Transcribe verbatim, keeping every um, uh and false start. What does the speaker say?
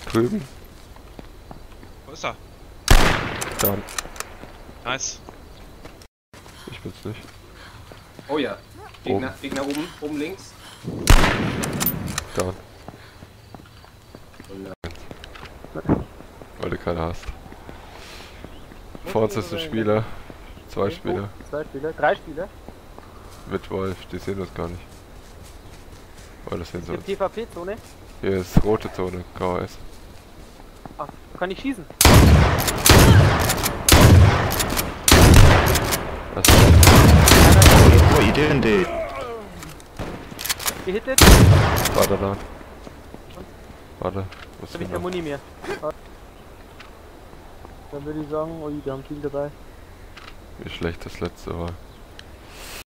drüben. Wo ist er? Da. Nice. Ich bin's nicht. Oh ja. Gegner, Oben. Gegner oben, oben links. Da. Und, Weil du keine hast. Vor uns ist ein Spieler. Zwei Spieler. Zwei Spieler, drei Spieler. Mit Wolf, die sehen uns gar nicht. Weil das sehen sie Die uns. PvP-Zone. Hier ist rote Zone, K S. Ach, kann ich schießen? Was? What you doing, dude? Gehittet? Warte da. Warte. Wo ist Hab ich der keine Muni mehr. Dann würde ich sagen, ui, die haben viel dabei. Wie schlecht das letzte war.